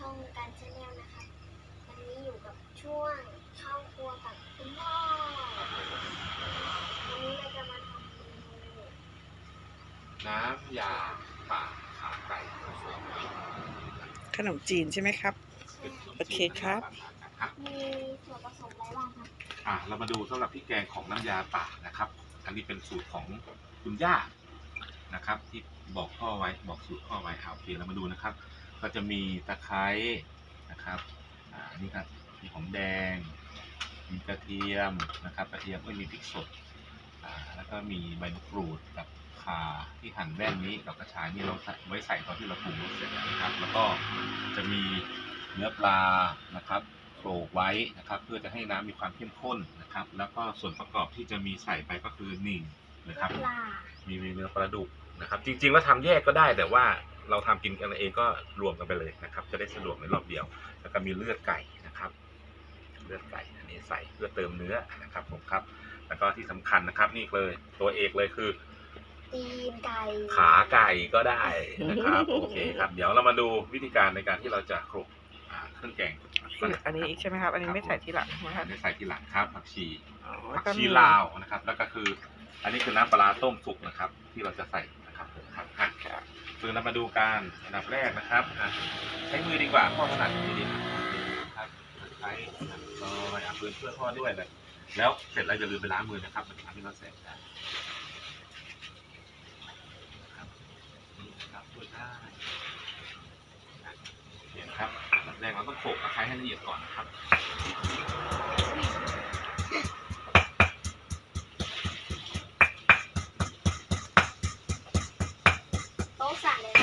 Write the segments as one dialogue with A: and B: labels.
A: ช่องการชาแนลนะครับวันนี้อยู่กับช่วงเข้าครัวกับคุณพ่อวันนี้เราจะมาทำเมนู
B: น้ำยาป่าขาไก่
C: ขนมจีนใช่ไหมครับ โอเคครับ
A: มีส่วนผสมอะไรบ้างครับ
B: เรามาดูสำหรับพริกแกงของน้ำยาป่านะครับอันนี้เป็นสูตรของคุณย่านะครับที่บอกพ่อไว้บอกสูตรพ่อไว้โอเคเรามาดูนะครับก็จะมีตะไคร้นะครับนี่ครับมีหอมแดงมีกระเทียมนะครับกระเทียมก็มีพริกสดแล้วก็มีใบมะกรูดกับข่าที่หั่นแว่นนี้กับกระชายนี่เราไว้ใส่ตอนที่เราปรุงรสเสร็จนะครับแล้วก็จะมีเนื้อปลานะครับโขลกไว้นะครับเพื่อจะให้น้ำมีความเข้มข้นนะครับแล้วก็ส่วนประกอบที่จะมีใส่ไปก็คือ1นะครับมีเนื้อปลาดุกนะครับจริงๆแล้วทำแยกก็ได้แต่ว่าเราทำกินกันเองก็รวมกันไปเลยนะครับจะได้สะดวกในรอบเดียวแล้วก็มีเลือดไก่นะครับเลือดไก่อันนี้ใส่เพื่อเติมเนื้อนะครับผมครับแล้วก็ที่สำคัญนะครับนี่เลยตัวเอกเลยคือ
A: ตีนไก่
B: ขาไก่ก็ได้นะครับโอเคครับเดี๋ยวเรามาดูวิธีการในการที่เราจะโขลกเครื่องแกง
C: อันนี้อีกใช่ไหมครับอันนี้ไม่ใส่ทีหลังนะครับ
B: ไม่ใส่ทีหลังครับผักชี
C: ล
B: าวนะครับแล้วก็คืออันนี้คือน้ำปลาต้มสุกนะครับที่เราจะใส่นะครับครับคือเรามาดูการอันดับแรกนะครับใช้มือดีกว่าพ่อถนัดมือดีครับใช้ต่อปืนเพื่อพ่อด้วยเลยแล้วเสร็จแล้วอย่าลืมไปล้างมือนะครับมันทำให้เราแสบได้ช่วยได้เห็นครับอันดับแรกเราต้องโขลกตะไคร้ให้ละเอียดก่อนนะครับ
A: โต๊ะสั่นเลย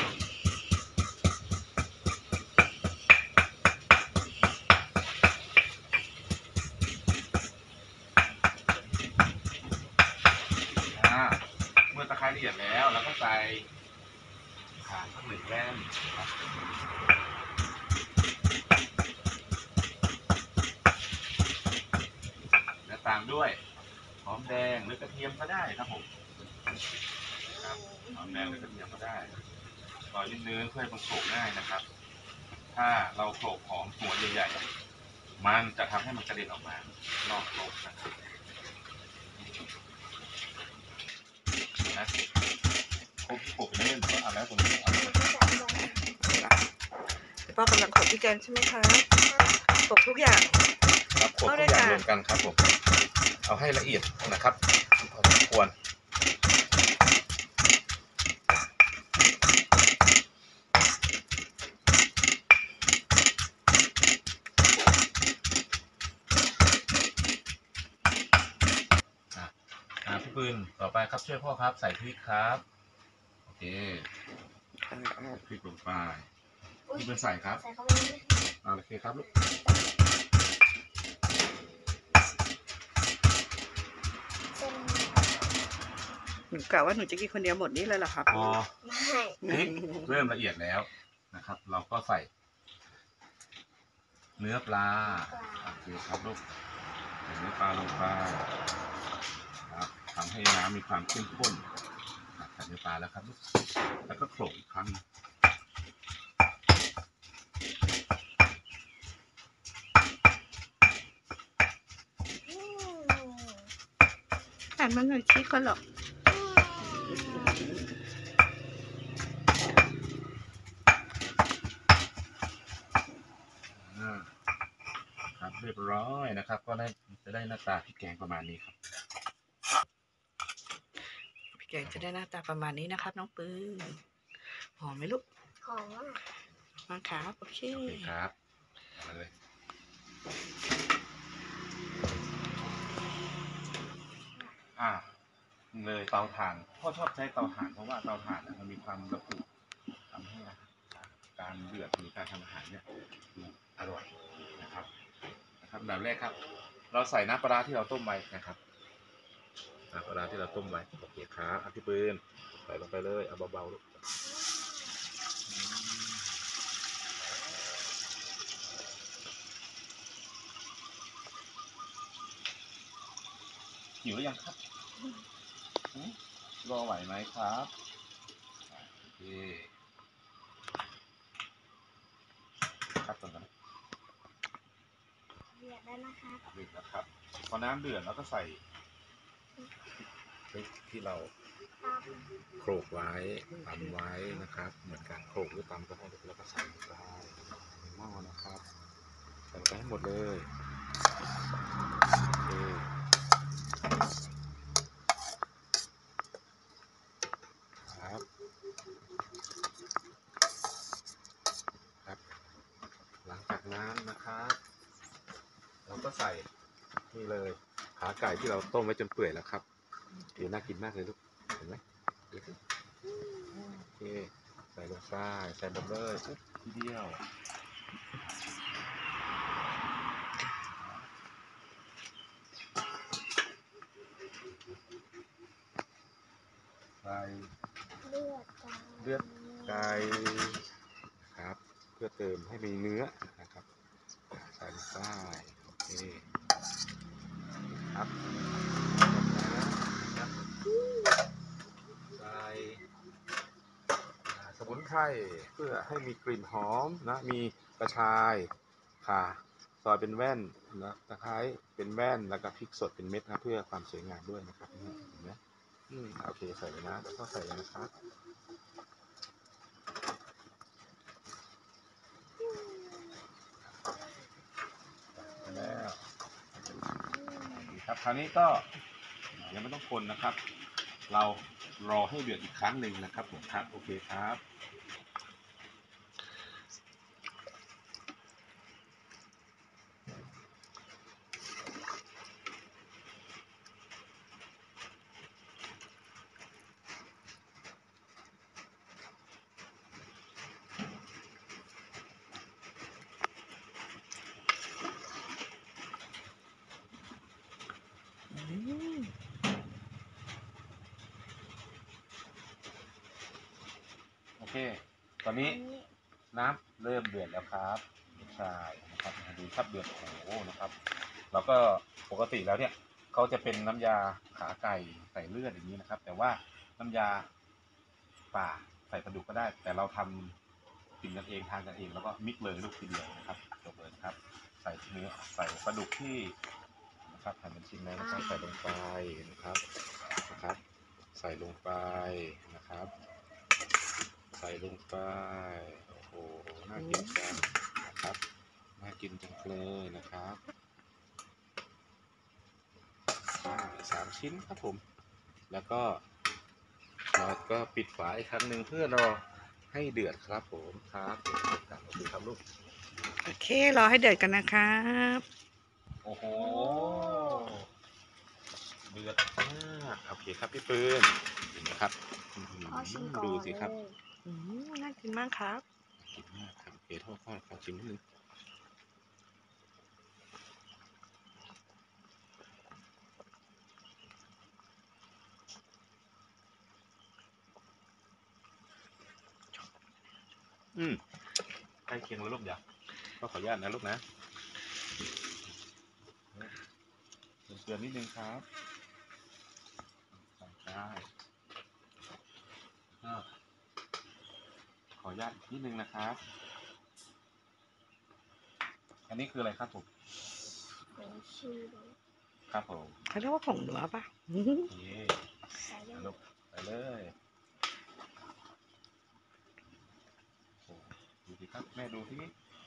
B: เมื่อตะไคร้ละเอียดแล้วเราก็ใส่ข่าสัก1 แว่นและตามด้วยหอมแดงหรือกระเทียมก็ได้ครับผมครับหอมแดงหรือกระเทียมก็ได้ซอยเนื้อเพื่อให้มันโขลกง่ายนะครับ ถ้าเราโขลกหอมหัวใหญ่ๆมันจะทำให้มันกระเด็นออกมานอกโขลกนะครับนะโขลกไปเรื่อยๆเอาแล้วตรงนี้
C: พ่อกำลังขบพี่แกงใช่ไหมคะขบทุกอย่าง
B: ครับโขลกทุกอย่างรวมกันครับผมเอาให้ละเอียดนะครับพอสมควรพี่ปืนต่อไปครับช่วยพ่อครับใส่พริกครับโอเคพริกลงไปพี่ปืนใส่ครับโอเคครับลูก
C: หนูกะว่าหนูจะกินคนเดียวหมดนี่เลยเหรอครับ
B: พอพริกเริ่มละเอียดแล้วนะครับเราก็ใส่เนื้อปลาโอเคครับลูกใส่เนื้อปลาลงไปครับทำให้น้ำมีความเข้มข้นใส่เนื้อปลาแล้วครับลูกแล้วก็โขลกอีกครั้ง
C: หันมาหน่อยชี้คนหรอก
B: ครับเรียบร้อยนะครับก็จะได้หน้าตาพริกแกงประมาณนี้ครับ
C: พริกแกงจะได้หน้าตาประมาณนี้นะครับน้องปืนหอมไหมลูก
A: หอม
C: มาครับโอเค
B: ครับมาเลยเลยเตาถ่านพ่อชอบใช้เตาถ่านเพราะว่าเตาถ่านมันมีความระอุทำให้การเดือดหรือการทำอาหารเนี่ยอร่อยนะครับอันดับแรกครับเราใส่น้ำปลาที่เราต้มไว้นะครับน้ำปลาที่เราต้มไว้โอเคครับพี่ปืนใส่ลงไปเลยเอาเบาๆลูกหิวหรือยังครับรอไหวไหมครับโอเคครับ
A: แล้วนะครับ
B: เดือดนะครับพอน้ำเดือดเราก็ใส่พริกที่เรา
A: ตาม
B: โขลกไว้ตำไว้นะครับ เหมือนกันโขลกหรือตำก็ได้แล้วก็ใส่ลงไปในหม้อนะครับใส่ลงไปให้หมดเลยโอเคครับหลังจากนั้นนะครับเราก็ใส่นี่เลยขาไก่ที่เราต้มไว้จนเปื่อยแล้วครับเดี๋ยวน่ากินมากเลยลูกเห็นไหมดูสิโอเคใส่ลงไปใส่หมดเลยปุ๊บทีเดียวใส่
A: เลือดไก่
B: เลือดไก่ครับเพื่อเติมให้มีเนื้อนะครับใส่ลงไปโอเคครับนะครับใส่สมุนไพรเพื่อให้มีกลิ่นหอมนะมีกระชายข่าซอยเป็นแว่นนะตะไคร้เป็นแว่นแล้วก็พริกสดเป็นเม็ดนะเพื่อความสวยงามด้วยนะครับเห็นไหมโอเคใส่เลยนะแล้วก็ใส่เลยนะครับแล้วครับคราวนี้ก็ยังไม่ต้องคนนะครับ เรารอให้เดือดอีกครั้งหนึ่งนะครับผมครับโอเคครับโอเคตอนนี้น้ำเริ่มเดือดแล้วครับใช่นะครับดูครับเดือดโอ้โหนะครับเราก็ปกติแล้วเนี่ยเขาจะเป็นน้ำยาขาไก่ใส่เลือดอย่างนี้นะครับแต่ว่าน้ำยาป่าใส่ปลาดุกก็ได้แต่เราทำกินกันเองทานกันเองแล้วก็มิกเลยลูกทีเดียวนะครับจบเลยครับใส่เนื้อใส่ปลาดุกที่นะครับหั่นเป็นชิ้นแล้วนะครับใส่ลงไปนะครับใส่ลงไปนะครับใส่ลงไปโอ้โหน่ากินจังนะครับน่ากินจังเลยนะครับ3 ชิ้นครับผมแล้วก็เราก็ปิดฝาอีกครั้งหนึ่งเพื่อรอให้เดือดครับผมครับโอเคครับลูก
C: โอเครอให้เดือดกันนะครับ
B: โอ้โหเดือดมากโอเคครับพี่ปืนเห็นไหมครับดูสิครับ
C: น่ากินมากครับ
B: กินมากครับโอเคโทษขอชิมนิดนึงใกล้เคียงแล้วลูกอย่าก็ขออนุญาตนะลูกนะเกลือนิดนึงครับได้ขออนุญาตนิดนึงนะครับอันนี้คืออะไรครับผม
A: เป็นชื่อ
B: ครับผม
C: เขาเรียกว่าผงนัวปะ
B: โอเค
A: ใส่ลู
B: ลู
A: ก
B: กไปเลยโอ้ดูสิครับแม่ดูที่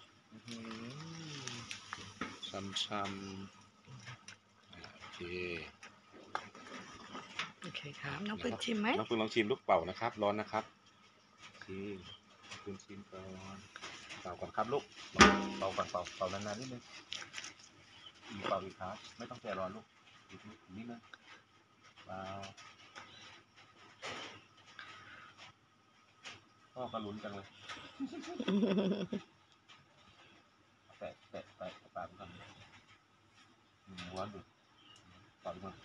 B: ช้ำโอเค
C: โอเคครับน้องปืนชิมไหม
B: น้องปืนลองชิมลูกเป่านะครับร้อนนะครับชิมปืนชิมก่อนเป่าก่อนครับลูกเป่าก่อนเป่านานๆนิดนึงเป่าอีกครับไม่ต้องใจร้อนลูกอีกนิดนึงเป่าพ่อก็ลุ้นจังเลยแตะปากกันร้อนดูเป่าอีกมั้ง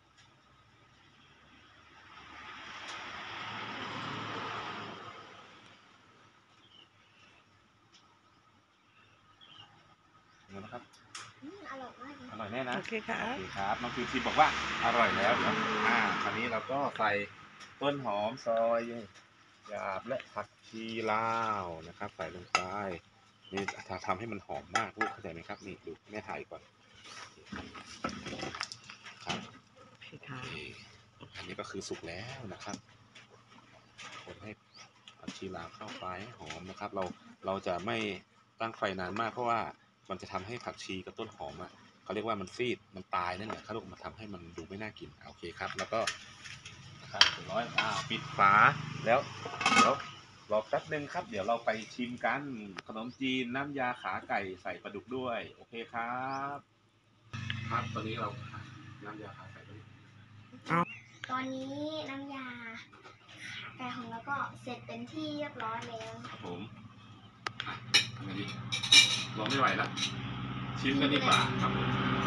B: เห็นไหมครับ
A: อร่อยมากเลย
B: อร่อยแน่นะ
C: โอเคครับ
B: โอเคครับน้องฟิวชิมบอกว่าอร่อยแล้วเดี๋ยวคราวนี้เราก็ใส่ต้นหอมซอยหยาบและผักชีลาวนะครับใส่ลงไปนี่ทำให้มันหอมมากลูกเข้าใจไหมครับนี่ดูแม่ถ่ายก่อนครับ
C: พี่ค่ะ
B: อันนี้ก็คือสุกแล้วนะครับคนให้ผักชีลาวเข้าไปให้หอมนะครับ เราจะไม่ตั้งไฟนานมากเพราะว่ามันจะทำให้ผักชีกับต้นหอมอ่ะเขาเรียกว่ามันฟีดมันตายนั่นแหละครับมันทำให้มันดูไม่น่ากินโอเคครับ แล้วก็นะครับเรียบร้อยปิดฝาแล้วเดี๋ยวรอแป๊บนึงครับ เดี๋ยวเราไปชิมกันขนมจีนน้ำยาขาไก่ใส่ปลาดุกด้วยโอเคครับครับตอนนี้เราน้ำยาขาไก่
A: ตอนนี้น้ำยาขาไก่ของเราก็เสร็จเป็นที่เรียบร้อยแล้ว
B: ครับผมทำไงดีรอไม่ไหวแล้วชิมกันดีกว่าครับผม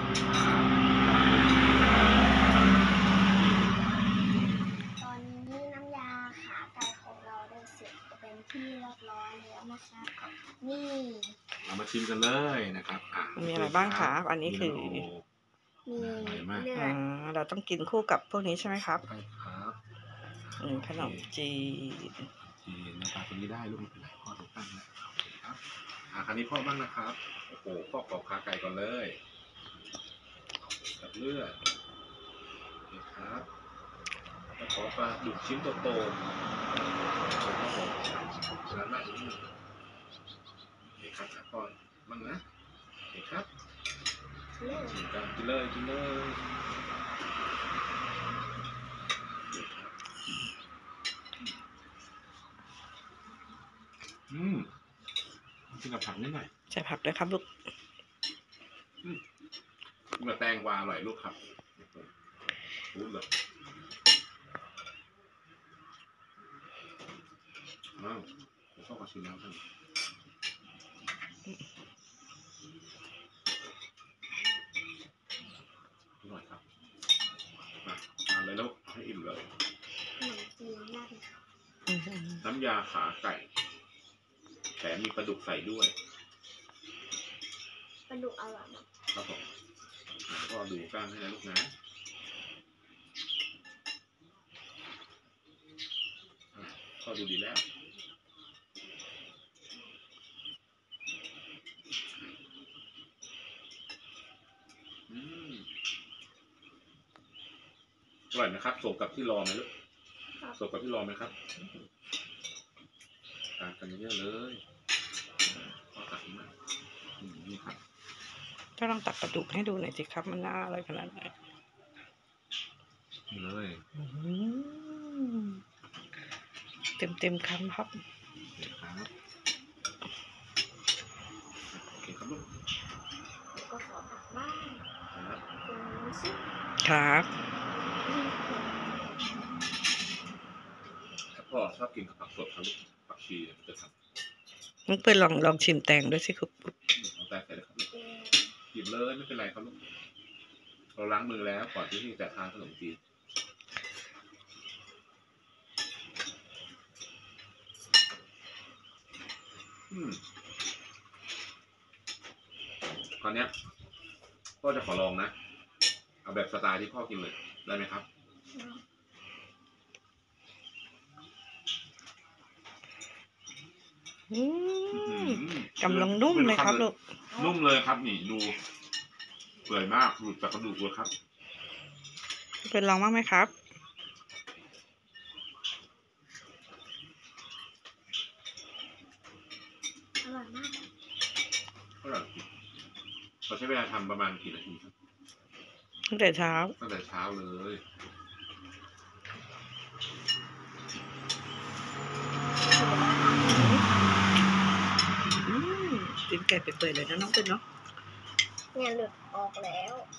A: ตอนนี้น้ำยาขาไก่ของเราได้เสร็จเป็นที่เรียบร้อยแล้วนะคะนี่
B: เรามาชิมกันเลยนะครับ
C: มีอะไรบ้างคะอันนี้คือ
A: มี
B: เลื
A: เลือด
C: เราต้องกินคู่กับพวกนี้ใช่ไหมครับ
B: ใช่ครับ
C: ขนมจีน
B: จีนน้ำปลาตัวนี้ได้ลูกไม่เป็นไรพ่อถูกตั้งแล้วครับคราวนี้พ่อบ้างนะครับโอ้โหพ่อขอบขาไก่ก่อนเลยกับเลือดโอเคครับแล้วขอปลาดุกชิ้นโตๆครับผมร้านมากอีกนิดนึงโอเคครับพ่อบ้างนะโอเคครับ
A: เลือด
B: กินเลยกินเลยกินกับผักนิดหน่อย
C: ใส่ผักด้วยครับลูก
B: เมื่อแตงกวาอร่อยลูกครับพูดเลยผมชอบกินน้ำท่านอร่อยครับมาเลยลูกให้อิ่มเลย
A: ขนมจีนราดพริก
B: น้ำยาขาไก่แถมมีปลาดุกใส่ด้วย
A: ปลาดุกอร่อยมาก
B: ครับผมก็ดูกล้างให้นะลูกนะก็ดูดีแล้วอร่อยนะครับสมกับที่รอไหมลูกสมกับที่รอไหมครับตามกันเยอะเลยก็ตักมานี่ครับ
C: ก็ลองตักปลาดุกให้ดูหน่อยสิครับมันน่าอร่อยขนาดไหน
B: นี่เลย
C: เต็มคำครับ
B: ครับโอเคครับลูก
A: แล้วก็ขอกลับบ้าน
B: ครับ
A: เป็นน้ำซุป
C: ครับ
B: ถ้าพ่อชอบกินกับผักสดครับลูกผักชีจะทำ
C: น้องเปิ้ลลองชิมแตงด้วยสิครับ
B: เอาแต่ใส่เลยครับหยิบเลยไม่เป็นไรครับลูกเราล้างมือแล้วก่อนที่จะทานขนมจีนตอนเนี้ยพ่อจะขอลองนะเอาแบบสไตล์ที่พ่อกินเลยได้ไหมครับ
C: กำลังนุ่มเลยครับลูก
B: นุ่มเลยครับนี่ดูเปื่อยมากหลุดจากกระดูกเลยครับ
C: เป็นลองบ้างไหมครับ
A: อร่อยมาก
B: ก็แบบเราใช้เวลาทำประมาณกี่นาทีครับ
C: ตั้งแต่เช้า
B: ตั้งแต่เช้าเลย
C: กินไก่เปื่อยๆเลยนะน้องเป็นเนาะ
A: เนี่ยหลุดออกแล้ว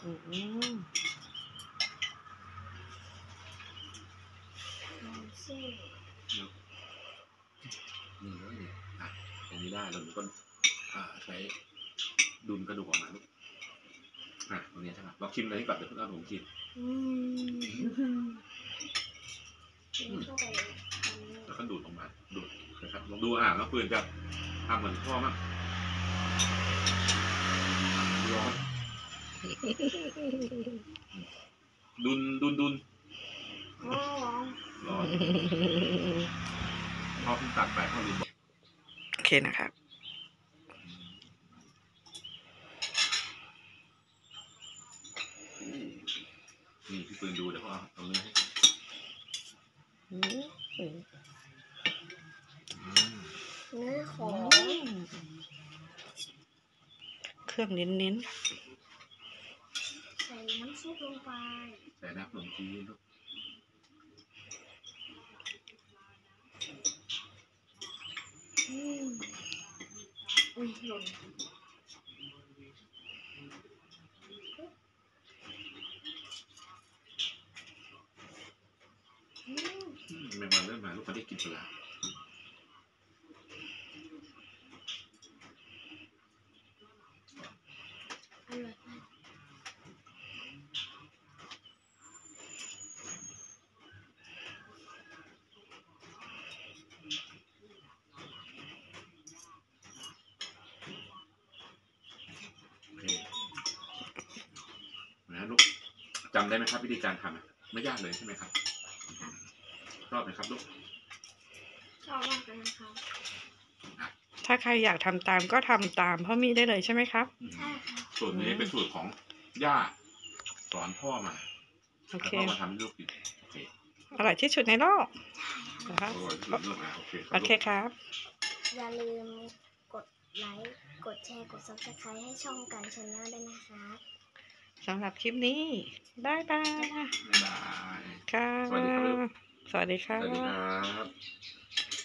A: น้ำเส้น
B: นี่เลยตรงนี้ได้เราก็ใช้ดุลกระดูกออกมาลูกตรงนี้ใช่ไหมเราชิมเลยก่อนเดี๋ยวเพิ่งเอาผมกิน
A: เข้าไป
B: แล้วก็ดูดออกมาดูดนะครับลองดูน้องปืนจะทำเหมือนพ่อมั้งร้อนดุน
A: ร้อน
B: ร้อนพ่อเพิ่งตัดไปพ่อลืมบอก
C: โอเคนะครับ
B: พี่ปืนดูเดี๋ยวพ่อเอาเนื้อให้
C: อืม
A: เนื้อของ
C: เครื่องเน้น
A: ใส่น้ำซุปลงไป
B: ใส่น้ำขนมจีนลูก
A: อุ้ยหล่น
B: ไม่มาเริ่มมาลูกเขาได้กินปลา
A: อร่อยมาก
B: โอเคนะลูกจำได้ไหมครับวิธีการทำไม่ยากเลยใช่ไหมครับชอบไหมครับลูก
A: ชอบมากเลยนะครับ
C: ๆถ้าใครอยากทำตามก็ทำตามพ่อมีได้เลยใช่ไหมครับ
A: ใช่ค่ะ
B: สูตรนี้เป็นสูตรของย่าสอนพ่อมา
C: โอ
B: แล้ว
C: เค
B: พ่อมาทำให้ลูกกินโอเค
C: อร่อยที่สุดในโลกนะครับ
B: อร่อยที่สุดเรื่องโอเค
C: โอเคครับ
A: อย่าลืมกดไลค์กดแชร์กด Subscribe ให้ช่องกันชาแนลด้วยนะครับ
C: สำหรับคลิปนี้บ๊ายบาย
B: บ๊ายบาย
C: ค่ะ
B: สวัสดีครับลูก
C: สวัสดีครั
B: สวัสดีค
C: บ
B: รับ